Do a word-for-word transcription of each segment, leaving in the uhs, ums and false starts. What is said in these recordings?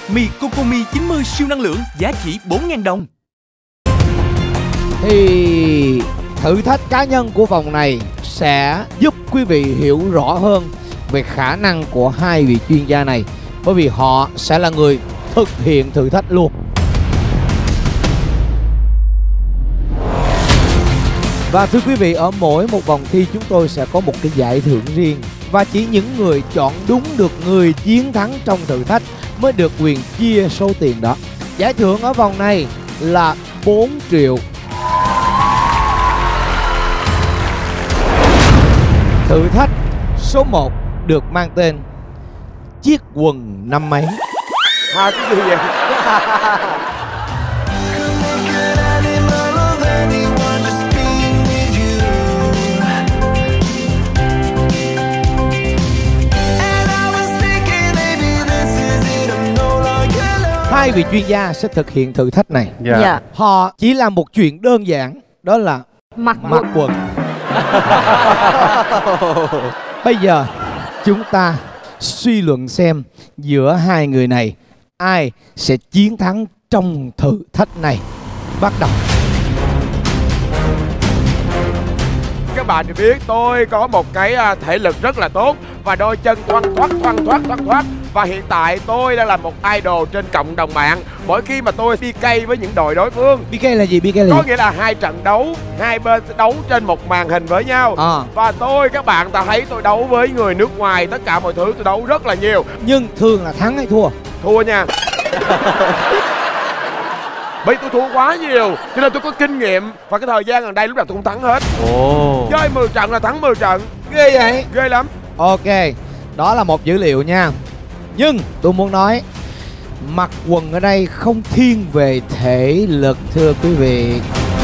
Mì Cocomi chín mươi siêu năng lượng giá chỉ bốn nghìn đồng. Thì thử thách cá nhân của vòng này sẽ giúp quý vị hiểu rõ hơn về khả năng của hai vị chuyên gia này, bởi vì họ sẽ là người thực hiện thử thách luôn. Và thưa quý vị, ở mỗi một vòng thi chúng tôi sẽ có một cái giải thưởng riêng, và chỉ những người chọn đúng được người chiến thắng trong thử thách mới được quyền chia số tiền đó. Giải thưởng ở vòng này là bốn triệu. Thử thách số một được mang tên chiếc quần năm mấy. À, cái gì vậy? Hai vị chuyên gia sẽ thực hiện thử thách này. Dạ. Dạ. Họ chỉ làm một chuyện đơn giản, đó là Mặc mặc quần. Bây giờ chúng ta suy luận xem giữa hai người này ai sẽ chiến thắng trong thử thách này. Bắt đầu. Các bạn thì biết tôi có một cái thể lực rất là tốt và đôi chân thoăn thoắt thoăn thoắt thoăn thoắt. Và hiện tại tôi đang là một idol trên cộng đồng mạng. Mỗi khi mà tôi pê ca với những đội đối phương. pê ca là gì? pê ca là Có gì? nghĩa là hai trận đấu, hai bên sẽ đấu trên một màn hình với nhau. À. Và tôi, các bạn ta thấy tôi đấu với người nước ngoài, tất cả mọi thứ tôi đấu rất là nhiều. Nhưng thường là thắng hay thua? Thua nha. Bởi tôi thua quá nhiều cho nên tôi có kinh nghiệm. Và cái thời gian gần đây lúc nào tôi cũng thắng hết. Ồ. Chơi mười trận là thắng mười trận. Ghê vậy? Ghê lắm. Ok, đó là một dữ liệu nha. Nhưng tôi muốn nói, mặc quần ở đây không thiên về thể lực thưa quý vị.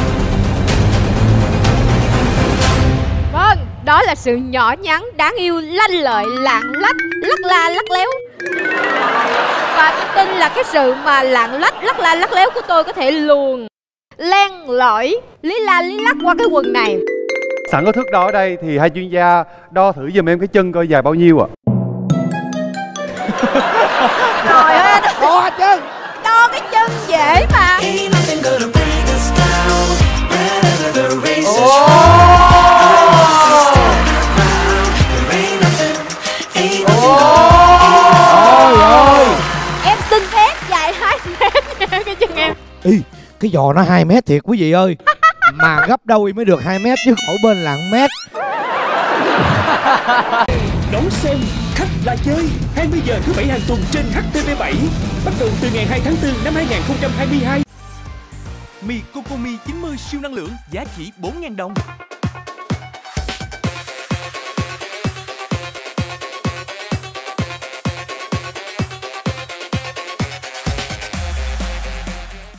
Vâng, đó là sự nhỏ nhắn, đáng yêu, lanh lợi, lạng lách, lắc la lắc léo. Và tôi tin là cái sự mà lạng lách, lắc la lắc léo của tôi có thể luồn len lỏi, lý la lý lắc qua cái quần này. Sẵn có thước đo ở đây thì hai chuyên gia đo thử giùm em cái chân coi dài bao nhiêu ạ? Trời ơi, Đo chân. đo cái chân dễ mà. Ôi ơi. Em xin phép dài hai mét nha cái chân em. Ý, cái giò nó hai mét thiệt quý vị ơi. Mà gấp đôi mới được hai mét chứ mỗi bên là một mét. Đón xem Khách Là Chơi hai mươi giờ thứ bảy hàng tuần trên hát tê vê bảy, bắt đầu từ ngày hai tháng tư năm hai nghìn không trăm hai mươi hai. Mì Cocomi chín mươi siêu năng lượng giá chỉ bốn nghìn đồng.